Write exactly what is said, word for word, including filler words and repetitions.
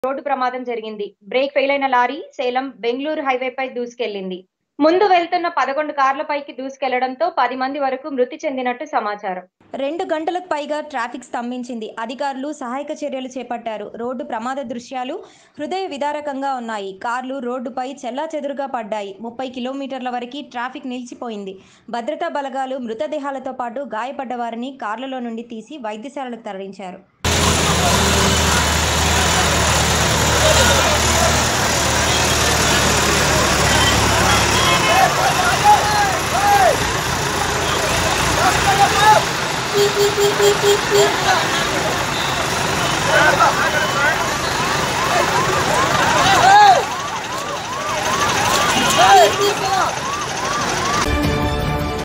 Road ప్రమాదం జరిగింది. Brake fail అయిన లారీ సేలం బెంగళూరు హైవేపై దూసుకెళ్లింది. ముందు వెళ్తున్న పదకొండు కార్లపైకి దూసుకెళ్లడంతో పది మంది వరకు మృతి చెందినట్టు సమాచారం. రెండు గంటలకు పైగా ట్రాఫిక్ స్తంభించింది. అధికారులు సహాయక చర్యలు చేపట్టారు. రోడ్డు ప్రమాద దృశ్యాలు హృదయ విదారకంగా ఉన్నాయి. కార్లు రోడ్డుపై చెల్లాచెదురుగా పడ్డాయి. ముప్పై కిలోమీటర్ల వరకు ట్రాఫిక్ నిలిచిపోయింది. భద్రతా బలగాలు మృతదేహాలతో పాటు గాయపడ్డ వారిని కార్లలో నుండి తీసి వైద్యశాలకు తరలించారు. Hey!